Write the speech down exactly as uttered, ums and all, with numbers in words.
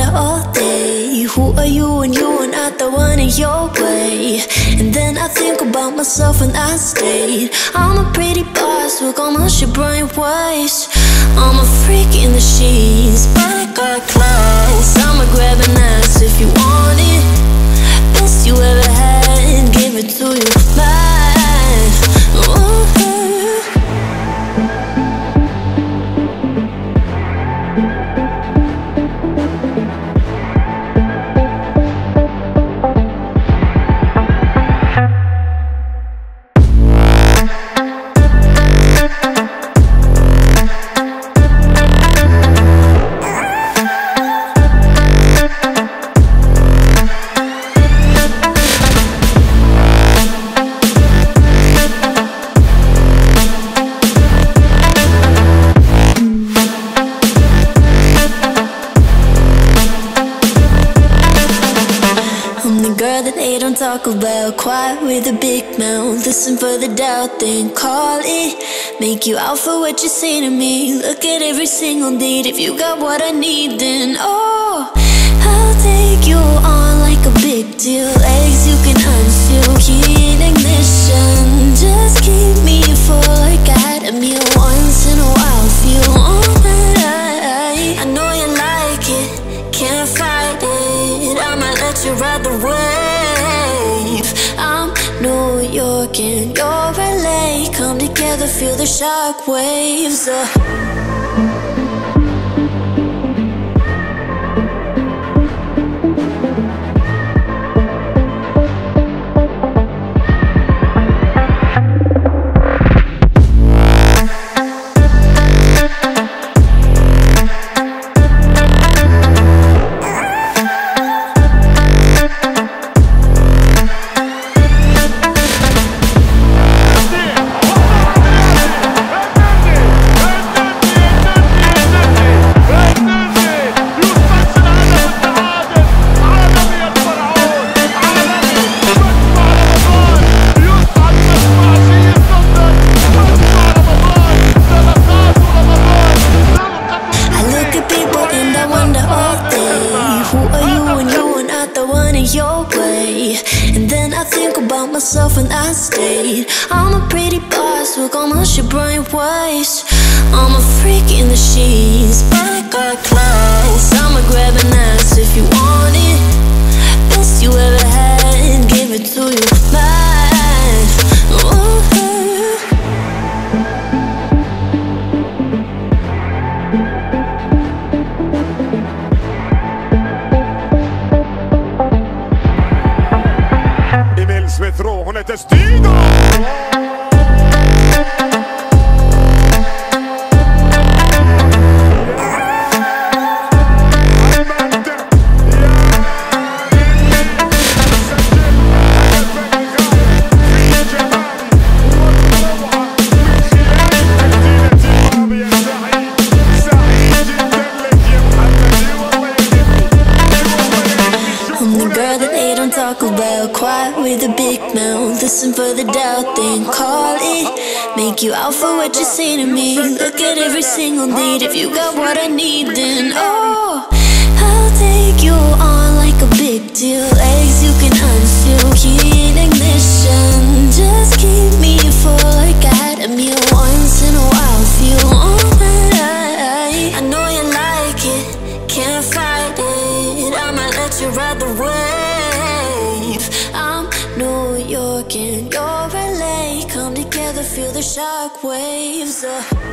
all day, who are you when you are not the one in your way? And then I think about myself when I stayed. I'm a pretty boss with all my shit brain waste. I'm a freak in the sheets, but I got class. I'ma grab an ass if you want it. Best you ever had, give it to you back. Ooh. Talk about quiet with a big mouth. Listen for the doubt, then call it. Make you out for what you say to me. Look at every single need. If you got what I need, then oh, I'll take you on like a big deal. Legs you can unseal, key in ignition. Just keep me full like I had a meal once in a while. Feel all that I, I know you like it, can't fight it. I'ma let you ride the wave. I'm New York and you're L A. Come together, feel the shock waves. uh. Myself when I stayed. I'm a pretty boss with all my shit brain waste. I'm a freak in the sheets, but I got class. I'ma grab an ass if you want it. Best you ever had, give it to you back. Ooh. Smith-Rowe, hon är testigo! Talk about quiet with a big mouth. Listen for the doubt, then call it. Make you out for what you say to me. Look at every single need. If you got what I need, then oh, I'll take you on like a big deal. Legs you can unseal, key in ignition. Just keep me full like I had a meal once in a while. Feel all that I, I know you like it, can't fight it. I'ma let you ride the wave. I'm New York and you're L A. Come together, feel the shock waves. uh.